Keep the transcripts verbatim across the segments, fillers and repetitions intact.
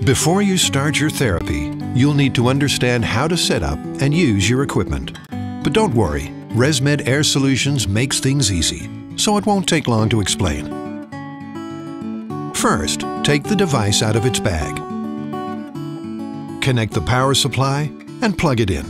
Before you start your therapy, you'll need to understand how to set up and use your equipment. But don't worry, ResMed Air Solutions makes things easy, so it won't take long to explain. First, take the device out of its bag. Connect the power supply and plug it in.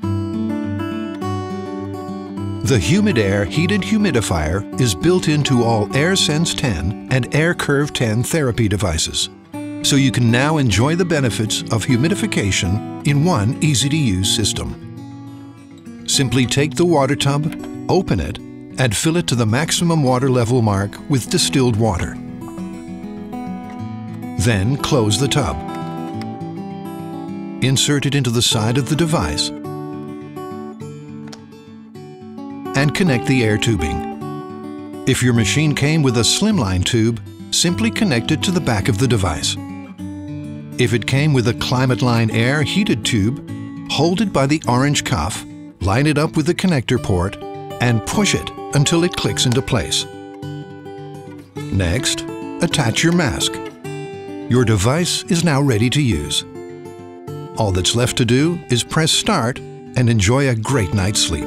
The HumidAir heated humidifier is built into all AirSense ten and AirCurve ten therapy devices, so you can now enjoy the benefits of humidification in one easy-to-use system. Simply take the water tub, open it, and fill it to the maximum water level mark with distilled water. Then close the tub. Insert it into the side of the device and connect the air tubing. If your machine came with a slimline tube, simply connect it to the back of the device. If it came with a ClimateLine Air heated tube, hold it by the orange cuff, line it up with the connector port, and push it until it clicks into place. Next, attach your mask. Your device is now ready to use. All that's left to do is press start and enjoy a great night's sleep.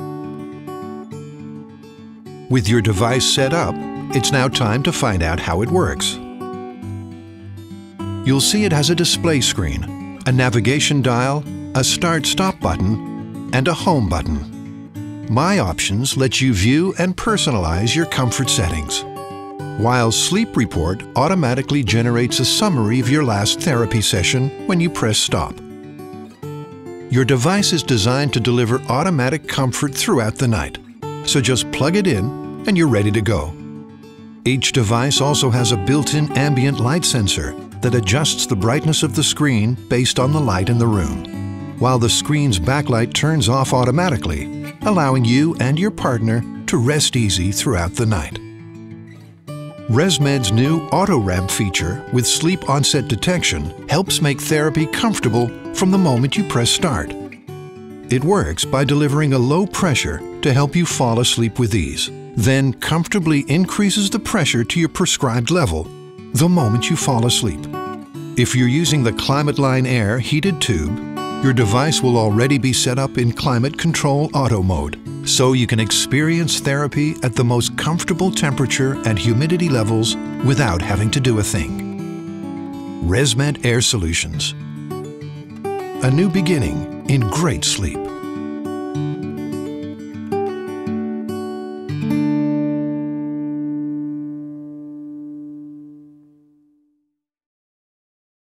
With your device set up, it's now time to find out how it works. You'll see it has a display screen, a navigation dial, a start-stop button, and a home button. My Options lets you view and personalize your comfort settings, while Sleep Report automatically generates a summary of your last therapy session when you press stop. Your device is designed to deliver automatic comfort throughout the night, so just plug it in and you're ready to go. Each device also has a built-in ambient light sensor that adjusts the brightness of the screen based on the light in the room, while the screen's backlight turns off automatically, allowing you and your partner to rest easy throughout the night. ResMed's new Auto Ramp feature with sleep onset detection helps make therapy comfortable from the moment you press start. It works by delivering a low pressure to help you fall asleep with ease, then comfortably increases the pressure to your prescribed level the moment you fall asleep. If you're using the ClimateLine Air heated tube, your device will already be set up in Climate Control Auto mode, so you can experience therapy at the most comfortable temperature and humidity levels without having to do a thing. ResMed Air Solutions. A new beginning in great sleep.